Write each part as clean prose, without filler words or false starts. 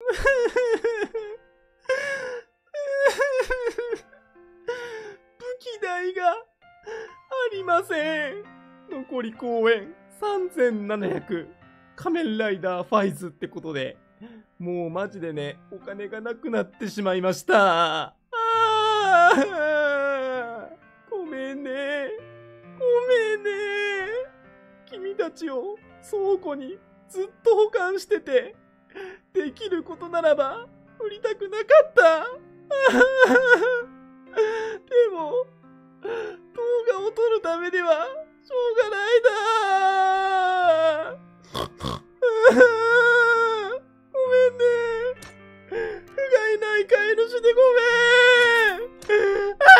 武器代がありません。残り公演3700仮面ライダーファイズってことで、もうマジでね、お金がなくなってしまいました。ごめんね。ごめんね。君たちを倉庫にずっと保管してて、できることならば売りたくなかった。でも、動画を撮るためにはしょうがないだ。ごめんね。不甲斐ない飼い主でごめん。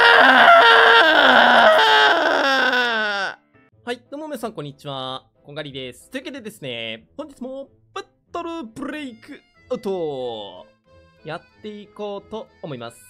はい、どうも皆さんこんにちは。こんがりです。というわけでですね、本日もバトルブレイクアウトやっていこうと思います。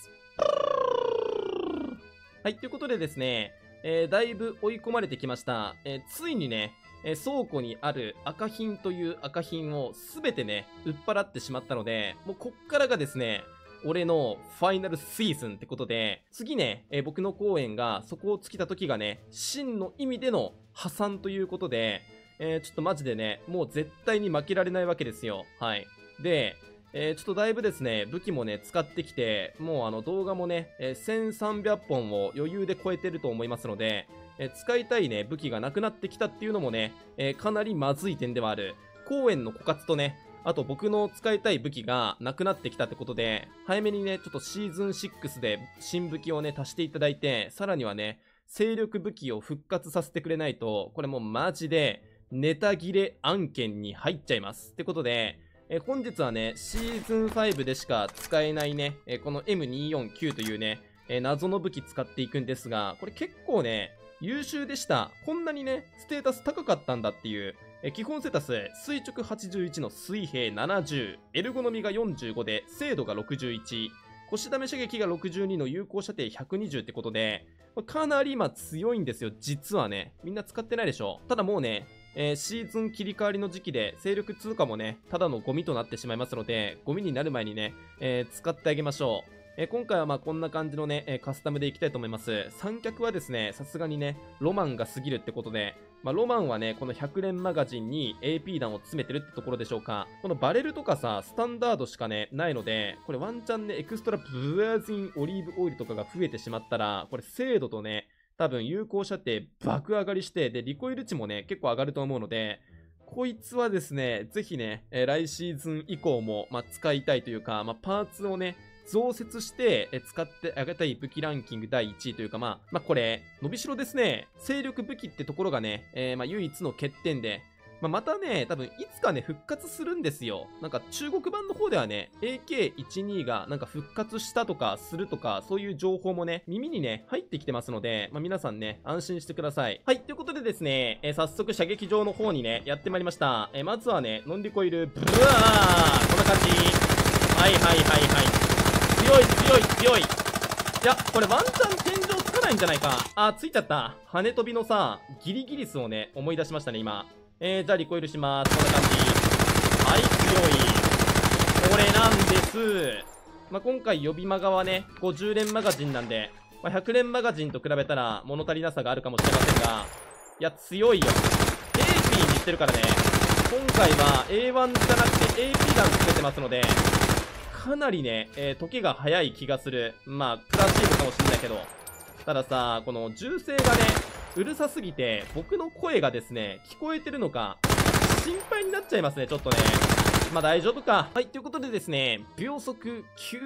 はい、ということでですね、だいぶ追い込まれてきました。ついにね、倉庫にある赤品という赤品をすべてね、売っ払ってしまったので、もうこっからがですね、俺のファイナルシーズンってことで、次ね、僕の公演がそこを尽きた時がね、真の意味での破産ということで、ちょっとマジでね、もう絶対に負けられないわけですよ。はい。で、ちょっとだいぶですね、武器もね、使ってきて、もう動画もね、1300本を余裕で超えてると思いますので、使いたいね、武器がなくなってきたっていうのもね、かなりまずい点ではある。公園の枯渇とね、あと僕の使いたい武器がなくなってきたってことで、早めにね、ちょっとシーズン6で新武器をね、足していただいて、さらにはね、勢力武器を復活させてくれないと、これもうマジでネタ切れ案件に入っちゃいます。ってことで、本日はね、シーズン5でしか使えないね、この M249 というね、謎の武器使っていくんですが、これ結構ね、優秀でした。こんなにね、ステータス高かったんだっていう。基本セタス、垂直81の水平70、エルゴノミが45で、精度が61、腰試し射撃が62の有効射程120ってことで、かなり今強いんですよ、実はね。みんな使ってないでしょ。ただもうね、シーズン切り替わりの時期で、勢力通貨もね、ただのゴミとなってしまいますので、ゴミになる前にね、使ってあげましょう。今回はまあこんな感じのね、カスタムでいきたいと思います。三脚はですね、さすがにね、ロマンが過ぎるってことで、まあロマンはね、この100連マガジンに AP 弾を詰めてるってところでしょうか。このバレルとかさ、スタンダードしかね、ないので、これワンチャンね、エクストラブワージンオリーブオイルとかが増えてしまったら、これ精度とね、多分有効射程爆上がりして、で、リコイル値もね、結構上がると思うので、こいつはですね、ぜひね、来シーズン以降も、まあ、使いたいというか、まあ、パーツをね、増設して使ってあげたい武器ランキング第1位というか、まあこれ、伸びしろですね。勢力武器ってところがね、まあ唯一の欠点で、またね、多分いつかね、復活するんですよ。なんか中国版の方ではね、AK12 がなんか復活したとかするとか、そういう情報もね、耳にね、入ってきてますので、まあ皆さんね、安心してください。はい、ということでですね、早速射撃場の方にね、やってまいりました。まずはね、ノンリコイル、ブワーこんな感じ。はいはいはいはい。強い強い強い。いや、これワンチャン天井つかないんじゃないか。あ、ついちゃった。羽飛びのさ、ギリギリスをね、思い出しましたね、今。じゃあリコイルします。こんな感じ。はい、強い。これなんです。まあ、今回予備マガはね、50連マガジンなんで、まあ、100連マガジンと比べたら物足りなさがあるかもしれませんが、いや、強いよ。AP にいってるからね。今回は A1 じゃなくて AP 弾つけてますので、かなりね、時が早い気がする。まあ、プラシーボかもしれないけど。たださ、この銃声がね、うるさすぎて、僕の声がですね、聞こえてるのか、心配になっちゃいますね、ちょっとね。まあ大丈夫か。はい、ということでですね、秒速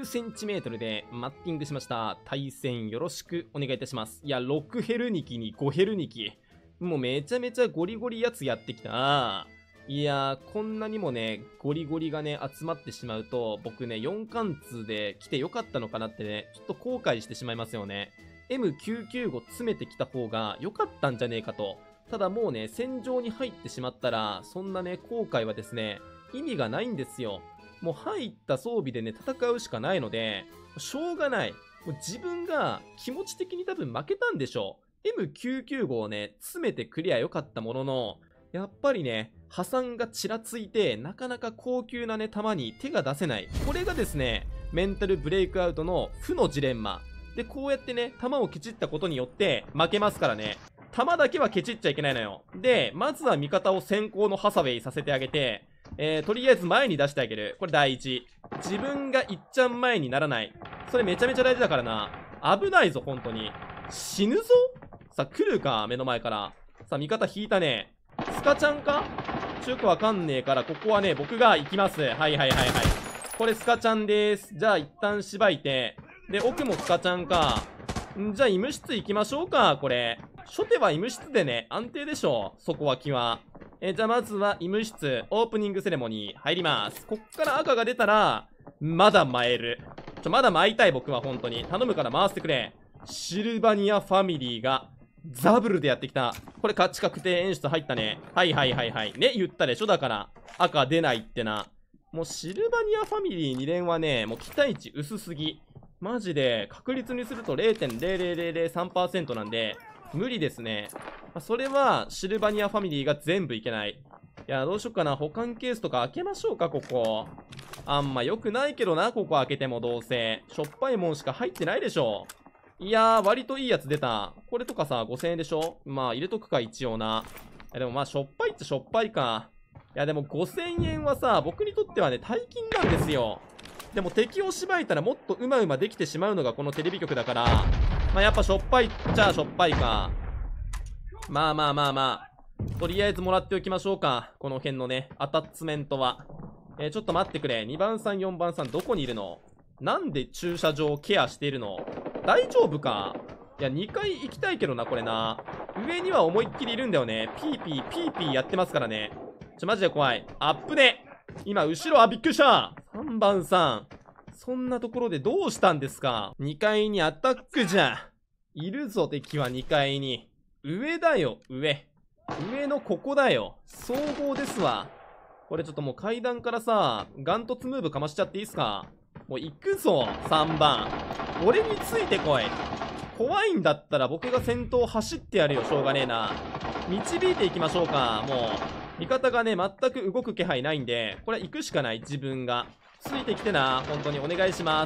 9cm でマッティングしました。対戦よろしくお願いいたします。いや、6ヘル2機に5ヘル2機。もうめちゃめちゃゴリゴリやつやってきた。いやー、こんなにもね、ゴリゴリがね、集まってしまうと、僕ね、4貫通で来てよかったのかなってね、ちょっと後悔してしまいますよね。M995 詰めてきた方が良かったんじゃねえかと。ただもうね、戦場に入ってしまったら、そんなね、後悔はですね、意味がないんですよ。もう入った装備でね、戦うしかないので、しょうがない。もう自分が気持ち的に多分負けたんでしょう。M995 をね、詰めてくりゃよかったものの、やっぱりね、 破産がちらついて、なかなか高級なね、弾に手が出せない。これがですね、メンタルブレイクアウトの負のジレンマ。で、こうやってね、弾をケチったことによって負けますからね。弾だけはケチっちゃいけないのよ。で、まずは味方を先行のハサウェイさせてあげて、とりあえず前に出してあげる。これ第一。自分がいっちゃん前にならない。それめちゃめちゃ大事だからな。危ないぞ、本当に。死ぬぞ。さあ、来るか、目の前から。さあ、味方引いたね。スカちゃんかよくわかんねえから、ここはね、僕が行きます。はいはいはいはい。これスカちゃんです。じゃあ、一旦しばいて。で、奥もスカちゃんか。じゃあ、医務室行きましょうか、これ。初手は医務室でね、安定でしょ。底脇は。じゃあ、まずは医務室、オープニングセレモニー入ります。こっから赤が出たら、まだ舞える。まだ舞いたい僕は本当に。頼むから回してくれ。シルバニアファミリーが、ザブルでやってきた。これ勝ち確定演出入ったね。はいはいはいはい。ね、言ったでしょだから。赤出ないってな。もうシルバニアファミリー2連はね、もう期待値薄すぎ。マジで、確率にすると 0.00003% なんで、無理ですね。それは、シルバニアファミリーが全部いけない。いや、どうしよっかな。保管ケースとか開けましょうか、ここ。あんま良くないけどな、ここ開けてもどうせ。しょっぱいもんしか入ってないでしょ。いやー、割といいやつ出た。これとかさ、5000円でしょ。まあ、入れとくか、一応な。でもまあ、しょっぱいってしょっぱいか。いや、でも5000円はさ、僕にとってはね、大金なんですよ。でも敵をしばいたらもっとうまうまできてしまうのがこのテレビ局だから、まあやっぱしょっぱいっちゃしょっぱいか。まあまあまあまあ。とりあえずもらっておきましょうか。この辺のね、アタッチメントは。ちょっと待ってくれ。2番さん、4番さん、どこにいるの？なんで駐車場をケアしているの？大丈夫か？いや、2階行きたいけどな、これな。上には思いっきりいるんだよね。ピーピー、ピーピーやってますからね。マジで怖い。アップで今、後ろ、びっくりした !3 番さん。そんなところでどうしたんですか？ 2 階にアタックじゃ。いるぞ、敵は2階に。上だよ、上。上のここだよ。総合ですわ。これちょっともう階段からさ、ガントツムーブかましちゃっていいっすか？もう行くぞ、3番。俺についてこい。怖いんだったら僕が先頭走ってやるよ、しょうがねえな。導いていきましょうか、もう。味方がね、全く動く気配ないんで、これは行くしかない、自分が。ついてきてな、本当にお願いします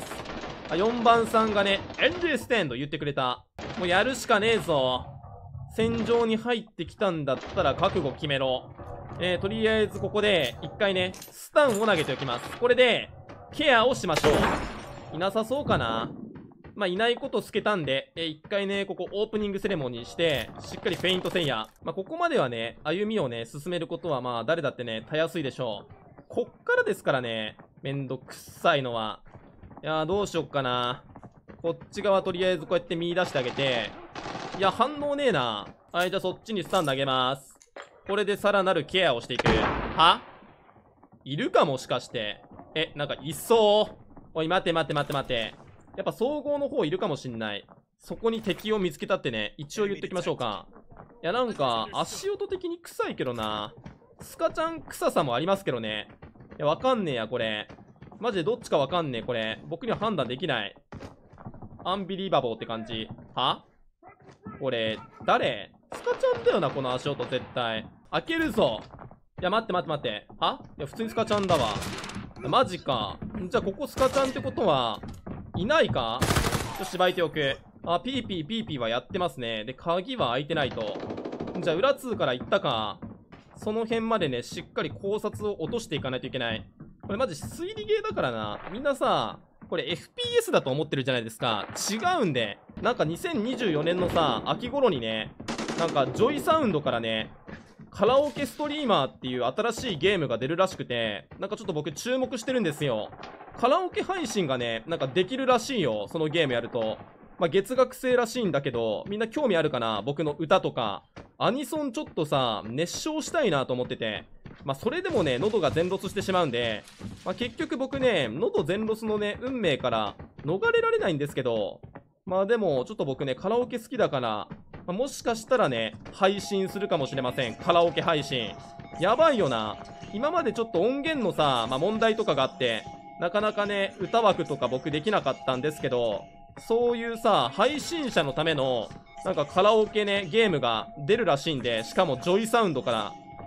。4番さんがね、エンディステンド言ってくれた。もうやるしかねえぞ。戦場に入ってきたんだったら覚悟決めろ。とりあえずここで、一回ね、スタンを投げておきます。これで、ケアをしましょう。いなさそうかな。まあ、いないこと透けたんで、一回ね、ここオープニングセレモニーして、しっかりフェイントせんや。まあ、ここまではね、歩みをね、進めることはまあ、誰だってね、たやすいでしょう。こっからですからね、めんどくさいのは。いやー、どうしよっかな。こっち側とりあえずこうやって見出してあげて。いや、反応ねえな。はい、じゃあそっちにスタン投げます。これでさらなるケアをしていく。はいるかもしかして。なんかいそう。おい、待て待て待て待て。やっぱ総合の方いるかもしんない。そこに敵を見つけたってね、一応言っておきましょうか。いや、なんか、足音的に臭いけどな。スカちゃん臭さもありますけどね。いや、わかんねえや、これ。マジでどっちかわかんねえ、これ。僕には判断できない。アンビリーバボーって感じ。これ、誰？スカちゃんだよな、この足音絶対。開けるぞ。いや、待って待って待って。いや、普通にスカちゃんだわ。マジか。じゃあ、ここスカちゃんってことは、いないか？ちょっとしばいておく。ピーピーピーピーはやってますね。で、鍵は開いてないと。じゃあ、裏2から行ったか。その辺までね、しっかり考察を落としていかないといけない。これマジ推理ゲーだからな。みんなさ、これ FPS だと思ってるじゃないですか。違うんで。なんか2024年のさ、秋頃にね、なんかジョイサウンドからね、カラオケストリーマーっていう新しいゲームが出るらしくて、なんかちょっと僕注目してるんですよ。カラオケ配信がね、なんかできるらしいよ。そのゲームやると。まあ、月額制らしいんだけど、みんな興味あるかな？僕の歌とか。アニソンちょっとさ、熱唱したいなと思ってて。まあ、それでもね、喉が全ロスしてしまうんで、まあ、結局僕ね、喉全ロスのね、運命から逃れられないんですけど、まあでも、ちょっと僕ね、カラオケ好きだから、まあ、もしかしたらね、配信するかもしれません。カラオケ配信。やばいよな。今までちょっと音源のさ、まあ、問題とかがあって、なかなかね、歌枠とか僕できなかったんですけど、そういうさ、配信者のための、なんかカラオケね、ゲームが出るらしいんで、しかもジョイサウンドから。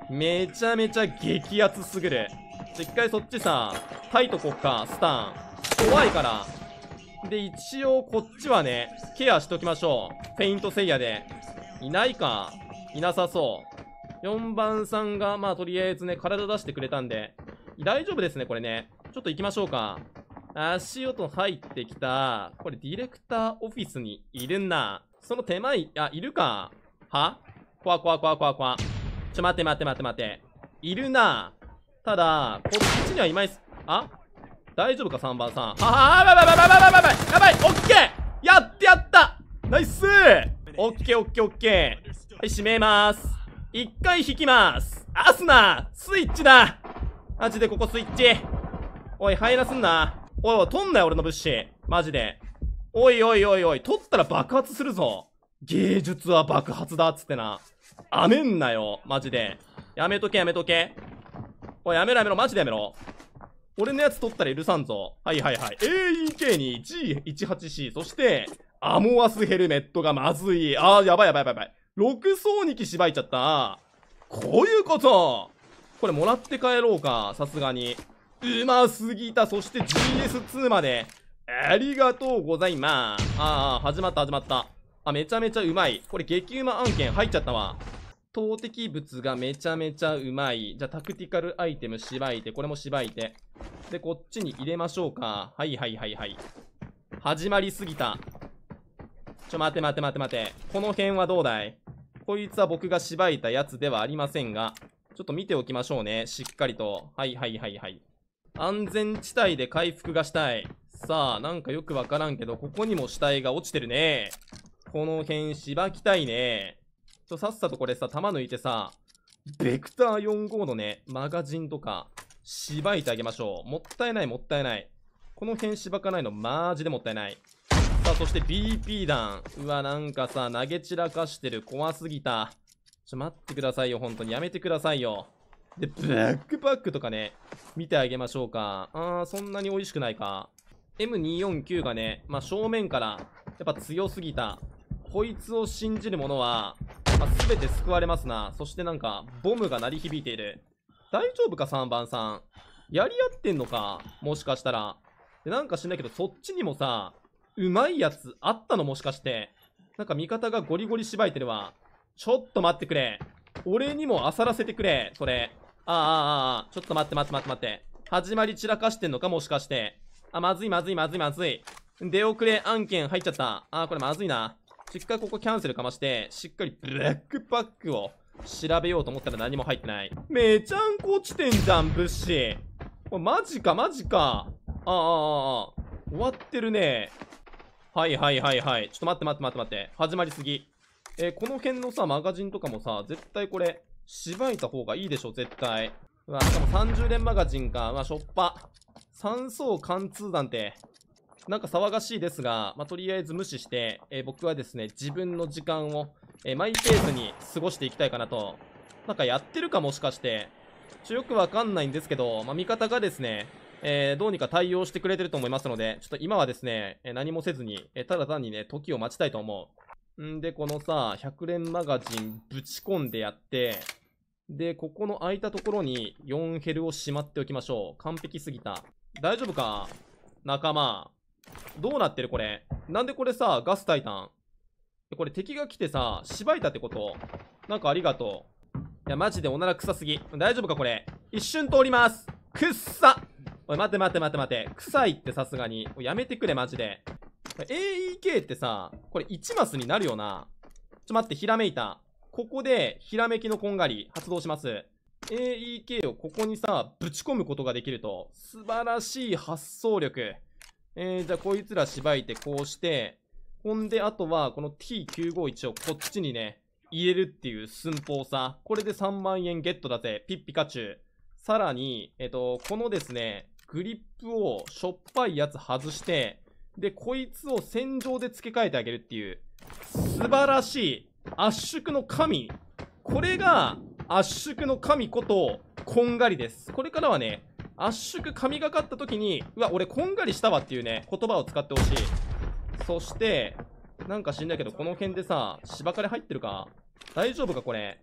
めちゃめちゃ激アツすぎる。一回そっちさ、タイトこっか、スタン。怖いから。で、一応こっちはね、ケアしときましょう。フェイントセイヤで。いないか。いなさそう。4番さんが、まあとりあえずね、体出してくれたんで、大丈夫ですね、これね。ちょっと行きましょうか。足音入ってきた。これディレクターオフィスにいるな。その手前、いるか。は怖。待て。いるな。ただ、こっちにはいまいす。大丈夫か、3番さん。やばいオッケーやったナイスオッケー。はい、閉めます。一回引きます。アスナスイッチだ。マジでここスイッチ。おい、入らすんな。おい、取んなよ、俺の物資。マジで。おい、取ったら爆発するぞ。芸術は爆発だっつってな。あめんなよ、マジで。やめとけ。おい、やめろ、マジでやめろ。俺のやつ取ったら許さんぞ。はい。AEK に G18C、そして、アモアスヘルメットがまずい。やばい。6層2機しばいちゃった。こういうこと。これもらって帰ろうか、さすがに。うますぎた。そして GS2 まで。ありがとうございます。始まった。めちゃめちゃうまい。これ激うま案件入っちゃったわ。投擲物がめちゃめちゃうまい。じゃあタクティカルアイテムしばいて、これもしばいて。で、こっちに入れましょうか。はい。始まりすぎた。待て。この辺はどうだい？こいつは僕がしばいたやつではありませんが、ちょっと見ておきましょうね。しっかりと。はい。安全地帯で回復がしたい。さあ、なんかよくわからんけど、ここにも死体が落ちてるね。この辺しばきたいね。さっさとこれさ、弾抜いてさ、ベクター45のね、マガジンとか、しばいてあげましょう。もったいない。この辺しばかないの、マジでもったいない。さあ、そして BP 弾。うわ、なんかさ、投げ散らかしてる。怖すぎた。待ってくださいよ、本当に。やめてくださいよ。で、ブラックパックとかね、見てあげましょうか。そんなに美味しくないか。M249 がね、正面から、やっぱ強すぎた。こいつを信じる者は、全て救われますな。そしてなんか、ボムが鳴り響いている。大丈夫か、3番さん。やり合ってんのかもしかしたら。で、なんか知んないけど、そっちにもさ、うまいやつあったのもしかして。なんか味方がゴリゴリしばいてるわ。ちょっと待ってくれ。俺にも漁らせてくれ。それ。ちょっと待って。始まり散らかしてんのかもしかして。まずい。出遅れ案件入っちゃった。これまずいな。しっかりここキャンセルかまして、しっかりブラックパックを調べようと思ったら何も入ってない。めちゃんこ落ちてんじゃん、物資。これマジか。終わってるね。はい。ちょっと待って。始まりすぎ。この辺のさ、マガジンとかもさ、絶対これ、しばいた方がいいでしょ、絶対。うわ、しかも30連マガジンか。しょっぱ。3層貫通弾って、なんか騒がしいですが、とりあえず無視して、僕はですね、自分の時間を、マイペースに過ごしていきたいかなと。なんかやってるかもしかして。よくわかんないんですけど、味方がですね、どうにか対応してくれてると思いますので、ちょっと今はですね、何もせずに、ただ単にね、時を待ちたいと思う。んで、このさ、100連マガジンぶち込んでやって、で、ここの空いたところに4ヘルをしまっておきましょう。完璧すぎた。大丈夫か仲間。どうなってるこれ。なんでこれさ、ガスタイタン。これ敵が来てさ、しばいたってこと？なんかありがとう。いや、マジでおなら臭すぎ。大丈夫かこれ。一瞬通ります。くっさ！おい、待て。臭いってさすがに。やめてくれ、マジで。AEK ってさ、これ1マスになるよな。待って、ひらめいた。ここで、ひらめきのこんがり、発動します。AEK をここにさ、ぶち込むことができると。素晴らしい発想力。じゃあこいつらしばいてこうして、ほんであとはこの T951 をこっちにね、入れるっていう寸法さ。これで3万円ゲットだぜ。ピッピカチュウ。さらに、このですね、グリップをしょっぱいやつ外して、で、こいつを戦場で付け替えてあげるっていう、素晴らしい圧縮の神。これが圧縮の神ことこんがりです。これからはね、圧縮神がかった時に、うわ、俺こんがりしたわっていうね、言葉を使ってほしい。そして、なんか知んないけど、この辺でさ、芝刈り入ってるか大丈夫かこれ。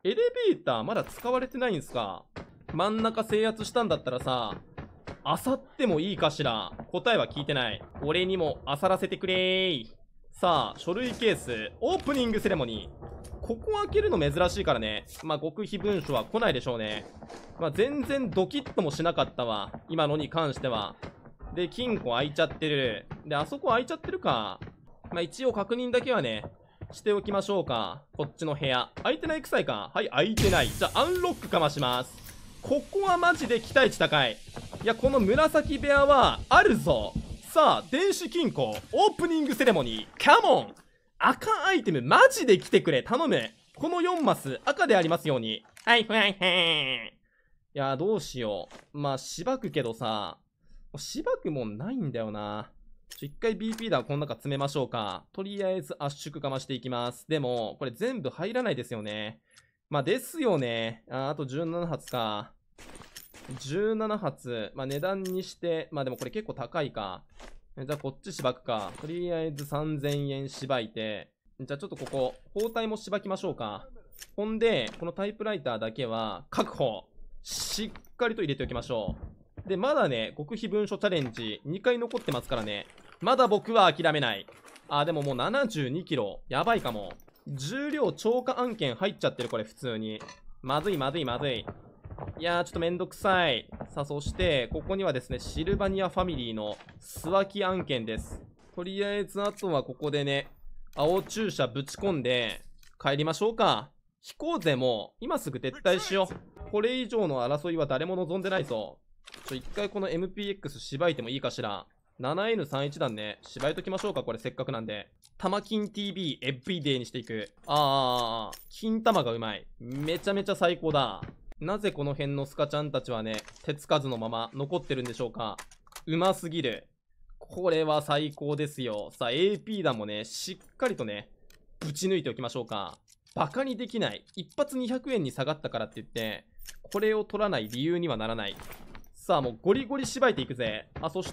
エレベーターまだ使われてないんすか？真ん中制圧したんだったらさ、漁ってもいいかしら？答えは聞いてない。俺にも漁らせてくれー。さあ、書類ケース、オープニングセレモニー。ここ開けるの珍しいからね。まあ、極秘文書は来ないでしょうね。まあ、全然ドキッともしなかったわ。今のに関しては。で、金庫開いちゃってる。で、あそこ開いちゃってるか。まあ、一応確認だけはね、しておきましょうか。こっちの部屋。開いてないくさいか？はい、開いてない。じゃあ、アンロックかまします。ここはマジで期待値高い。いや、この紫部屋は、あるぞ。さあ、電子金庫、オープニングセレモニー、カモン！赤アイテム、マジで来てくれ、頼む。この4マス、赤でありますように。はいはいはい。いや、どうしよう。まあ、しばくけどさ、しばくもんないんだよな。一回 BP 弾この中詰めましょうか。とりあえず圧縮かましていきます。でも、これ全部入らないですよね。まあ、ですよね。あと17発か。17発。まあ、値段にして、まあでもこれ結構高いか。じゃあこっちしばくか。とりあえず3000円しばいて。じゃあちょっとここ、包帯もしばきましょうか。ほんで、このタイプライターだけは確保。しっかりと入れておきましょう。で、まだね、極秘文書チャレンジ2回残ってますからね。まだ僕は諦めない。あ、でももう72キロ。やばいかも。重量超過案件入っちゃってる、これ普通に。まずいまずいまずい。いやー、ちょっとめんどくさい。さあ、そして、ここにはですね、シルバニアファミリーの素脇き案件です。とりあえず、あとはここでね、青注射ぶち込んで、帰りましょうか。飛行勢も、今すぐ撤退しよう。これ以上の争いは誰も望んでないぞ。一回この MPX しばいてもいいかしら。7N31 弾ね、しばいときましょうか、これせっかくなんで。玉金 TV エブリデイにしていく。金玉がうまい。めちゃめちゃ最高だ。なぜこの辺のスカちゃんたちはね、手つかずのまま残ってるんでしょうか。うますぎる。これは最高ですよ。さあ、AP 弾もね、しっかりとね、ぶち抜いておきましょうか。バカにできない。一発200円に下がったからって言って、これを取らない理由にはならない。さあ、もうゴリゴリしばいていくぜ。あ、そして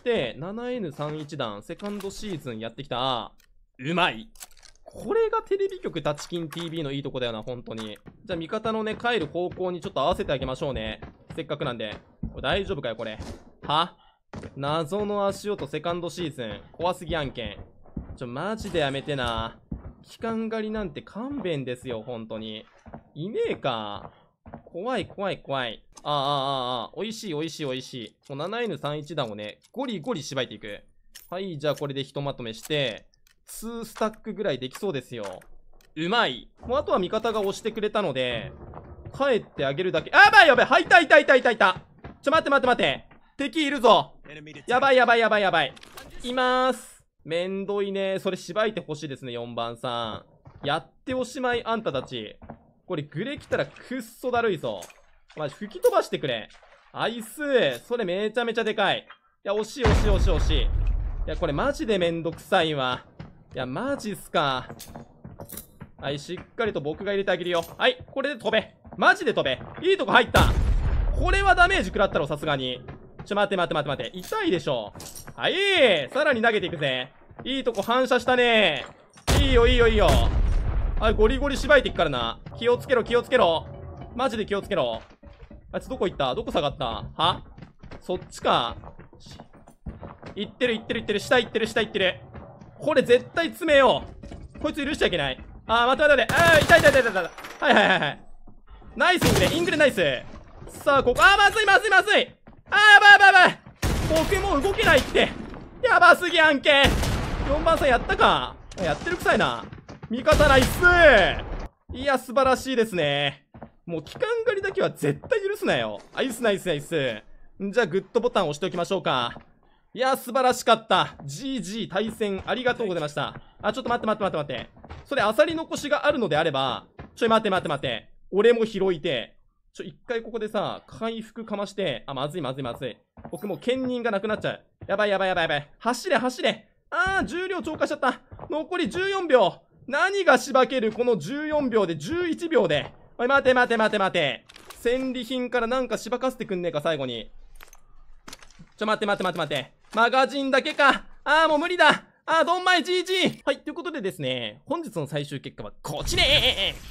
、7N31 弾、セカンドシーズンやってきた。うまい。これがテレビ局タチキン TV のいいとこだよな、本当に。じゃあ、味方のね、帰る方向にちょっと合わせてあげましょうね。せっかくなんで。これ大丈夫かよ、これ。は？謎の足音セカンドシーズン。怖すぎ案件。マジでやめてな。期間狩りなんて勘弁ですよ、本当に。いねえか。怖い怖い怖い。美味しい美味しい美味しい。もう 7N31 弾をね、ゴリゴリしばいていく。はい、じゃあこれでひとまとめして、2スタックぐらいできそうですよ。うまい。もうあとは味方が押してくれたので、帰ってあげるだけ。やばいやばい、はいたいたいたいたいた。待って待って待って。敵いるぞ。やばいやばいやばいやばい。いまーす。めんどいね。それしばいてほしいですね、4番さん。やっておしまい、あんたたち。これグレ来たらくっそだるいぞ。マジ吹き飛ばしてくれ。アイス。それめちゃめちゃでかい。いや、惜しい惜しい惜しい惜しい。いや、これマジでめんどくさいわ。いや、マジっすか。はい、しっかりと僕が入れてあげるよ。はい、これで飛べ。マジで飛べ。いいとこ入った。これはダメージ食らったろ、さすがに。待って待って待って待って。痛いでしょ。はい、さらに投げていくぜ。いいとこ反射したね。いいよいいよいいよ。はい、ゴリゴリしばいていくからな。気をつけろ気をつけろ。マジで気をつけろ。あいつどこ行った？どこ下がった？は？そっちか。行ってる行ってる行ってる。下行ってる下行ってる。これ絶対詰めよう。こいつ許しちゃいけない。待って待って待って。痛い痛い痛い痛い痛い。はいはいはいはい。ナイスイングレ。イングレナイス。さあ、ここ。まずいまずいまずい。やばいやばいやばい。僕もう動けないって。やばすぎ案件。4番さんやったか？やってるくさいな。味方ナイス。いや、素晴らしいですね。もう期間狩りだけは絶対許すなよ。ナイスナイスナイス。じゃあ、グッドボタン押しておきましょうか。いや、素晴らしかった。GG 対戦ありがとうございました。ちょっと待って待って待って待って。それ、アサリ残しがあるのであれば、待って待って待って。俺も拾いて。一回ここでさ、回復かまして、まずいまずいまずい。僕もう兼任がなくなっちゃう。やばいやばいやばいやばい。走れ走れ。重量超過しちゃった。残り14秒。何がしばけるこの14秒で11秒で。おい、待て待て待て待て。戦利品からなんかしばかせてくんねえか、最後に。待って待って待って待って。マガジンだけか。もう無理だ。どんまい GG。はい、ということでですね、本日の最終結果はこちら。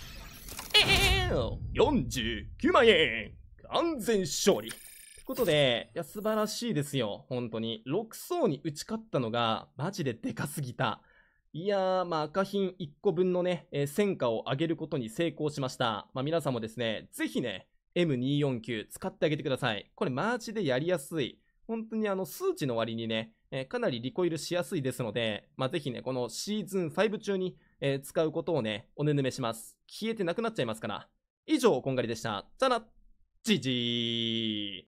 49万円完全勝利ということで、いや、素晴らしいですよ。本当に。6層に打ち勝ったのが、マジででかすぎた。いやー、まあ、赤品1個分のね、戦果を上げることに成功しました。まあ、皆さんもですね、ぜひね、M249 使ってあげてください。これマジでやりやすい。本当に数値の割にね、かなりリコイルしやすいですので、まあ、ぜひね、このシーズン5中に、使うことをね、おねぬめします。消えてなくなっちゃいますから。以上、こんがりでした。じゃあな、じじー。